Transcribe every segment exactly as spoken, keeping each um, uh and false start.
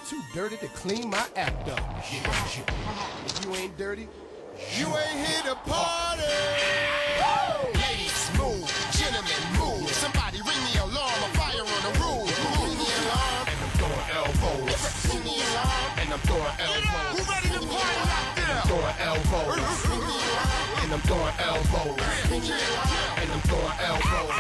too dirty to clean my act up. If you ain't dirty, you ain't here to party. Ladies, move. Gentlemen, move. Somebody ring the alarm. A fire on the roof. Ring the alarm. And I'm throwing elbows. Ring the alarm. And I'm throwing elbows. Who ready to party out there? Throwing elbows. And I'm throwing elbows. And I'm throwing elbows.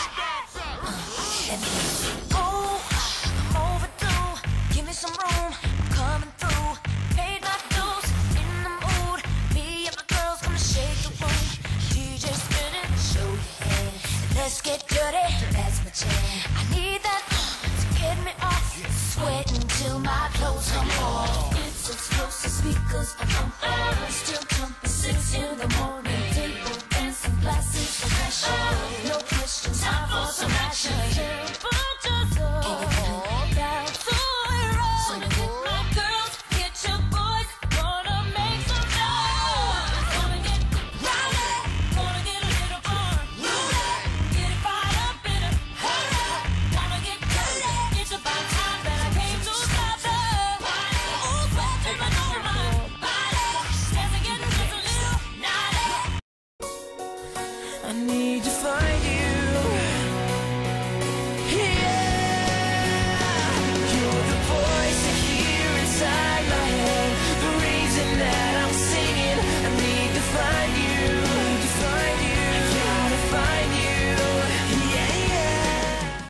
Oh, I'm overdue. Give me some room. I'm coming through. Paid my dues. In the mood. Me and my girls gonna shake the room. D J spinning. Show your head. Let's get dirty. That's my jam. I need that to get me off. Sweating till my clothes come off. It's explosive speakers. I'm still